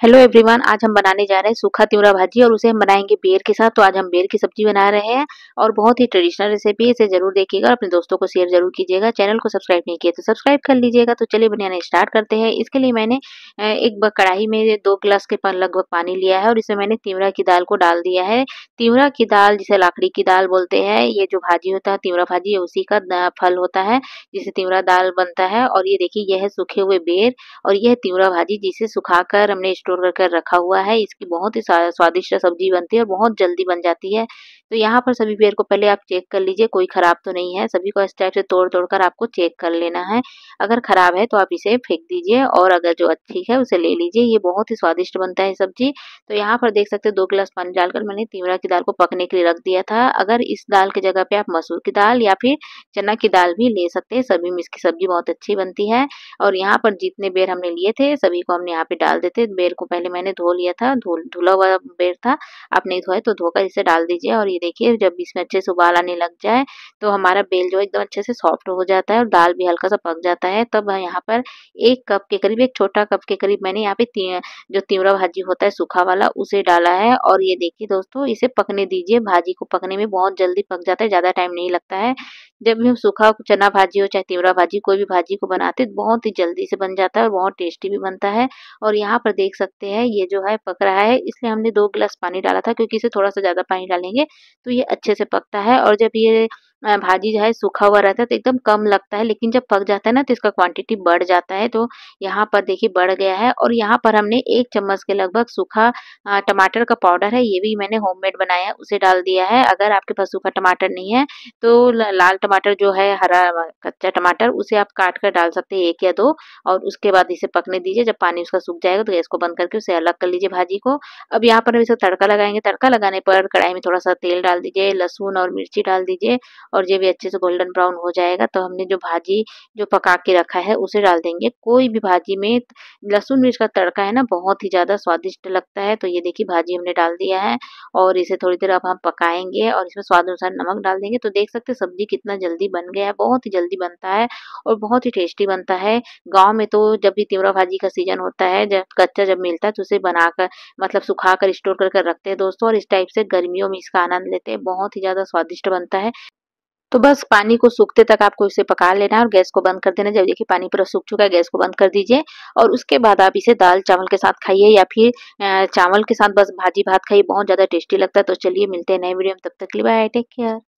Hello everyone, आज हम बनाने जा रहे हैं सूखा तिवरा भाजी और उसे हम बनाएंगे बेर के साथ। तो आज हम बेर की सब्जी बना रहे हैं और बहुत ही ट्रेडिशनल रेसिपी है। इसे जरूर देखिएगा और अपने दोस्तों को शेयर जरूर कीजिएगा। चैनल को सब्सक्राइब नहीं किया तो सब्सक्राइब कर लीजिएगा। तो चलिए बनाना स्टार्ट करते हैं। इसके लिए मैंने कढ़ाई में 2 गिलास के लगभग पानी लिया है और इसमें मैंने तिवरा की दाल को डाल दिया है। तिवरा की दाल जिसे लाखड़ी की दाल बोलते हैं, ये जो भाजी होता है तिवरा भाजी, ये उसी का फल होता है जिसे तिवरा दाल बनता है। और ये देखिए, यह है सूखे हुए बेर और यह तिवरा भाजी जिसे सुखाकर हमने स्टोर कर रखा हुआ है। इसकी बहुत ही स्वादिष्ट सब्जी बनती है और बहुत जल्दी बन जाती है। तो यहाँ पर सभी बेर को पहले आप चेक कर लीजिए, कोई खराब तो नहीं है। सभी को इस टाइप से तोड़ तोड़ कर आपको चेक कर लेना है। अगर खराब है तो आप इसे फेंक दीजिए और अगर जो ठीक है उसे ले लीजिए। ये बहुत ही स्वादिष्ट बनता है सब्जी। तो यहाँ पर देख सकते हैं 2 गिलास पानी डालकर मैंने तिवरा की दाल को पकने के लिए रख दिया था। अगर इस दाल की जगह पे आप मसूर की दाल या फिर चना की दाल भी ले सकते हैं, सभी में इसकी सब्जी बहुत अच्छी बनती है। और यहाँ पर जितने बेर हमने लिए थे सभी को हमने यहाँ पे डाल देते। बेर को पहले मैंने धो लिया था, धुला हुआ बेर था। आप नहीं धोए तो धोकर इसे डाल दीजिए। और ये देखिए, जब इसमें अच्छे से उबाल आने लग जाए तो हमारा बेल जो एकदम अच्छे से सॉफ्ट हो जाता है और दाल भी हल्का सा पक जाता है। तब यहाँ पर 1 कप के करीब, एक छोटा कप के करीब मैंने यहाँ पे जो तिवरा भाजी होता है सूखा वाला, उसे डाला है। और ये देखिए दोस्तों, इसे पकने दीजिए। भाजी को पकने में बहुत जल्दी पक जाता है, ज्यादा टाइम नहीं लगता है। जब भी हम सूखा चना भाजी हो चाहे तिवरा भाजी, कोई भी भाजी को बनाते हैं बहुत ही जल्दी से बन जाता है और बहुत टेस्टी भी बनता है। और यहाँ पर देख सकते हैं ये जो है पक रहा है, इसलिए हमने 2 गिलास पानी डाला था, क्योंकि इसे थोड़ा सा ज्यादा पानी डालेंगे तो ये अच्छे से पकता है। और जब ये भाजी जो है सूखा हुआ रहता है तो एकदम कम लगता है, लेकिन जब पक जाता है ना तो इसका क्वांटिटी बढ़ जाता है। तो यहाँ पर देखिए बढ़ गया है। और यहाँ पर हमने 1 चम्मच के लगभग सूखा टमाटर का पाउडर है, ये भी मैंने होममेड बनाया है, उसे डाल दिया है। अगर आपके पास सूखा टमाटर नहीं है तो लाल टमाटर जो है, हरा कच्चा टमाटर, उसे आप काट कर डाल सकते हैं 1 या 2। और उसके बाद इसे पकने दीजिए। जब पानी उसका सूख जाएगा तो गैस को बंद करके उसे अलग कर लीजिए भाजी को। अब यहाँ पर हम इसे तड़का लगाएंगे। तड़का लगाने पर कढ़ाई में थोड़ा सा तेल डाल दीजिए, लहसुन और मिर्ची डाल दीजिए और जब ये अच्छे से गोल्डन ब्राउन हो जाएगा तो हमने जो भाजी जो पका के रखा है उसे डाल देंगे। कोई भी भाजी में लहसुन मिर्च का तड़का है ना, बहुत ही ज्यादा स्वादिष्ट लगता है। तो ये देखिए भाजी हमने डाल दिया है और इसे थोड़ी देर अब हम पकाएंगे और इसमें स्वाद अनुसार नमक डाल देंगे। तो देख सकते हैं सब्जी कितना जल्दी बन गया है, बहुत ही जल्दी बनता है और बहुत ही टेस्टी बनता है। गाँव में तो जब भी तिवरा भाजी का सीजन होता है, जब कच्चा जब मिलता है तो उसे बनाकर मतलब सुखा कर स्टोर कर रखते हैं दोस्तों। और इस टाइप से गर्मियों में इसका आनंद लेते हैं, बहुत ही ज्यादा स्वादिष्ट बनता है। तो बस पानी को सूखते तक आपको इसे पका लेना है और गैस को बंद कर देना। जब देखिए पानी पूरा सूख चुका है, गैस को बंद कर दीजिए और उसके बाद आप इसे दाल चावल के साथ खाइए या फिर चावल के साथ बस भाजी भात खाइए, बहुत ज्यादा टेस्टी लगता है। तो चलिए मिलते हैं नए वीडियो में, तब तक के लिए बाय, टेक केयर।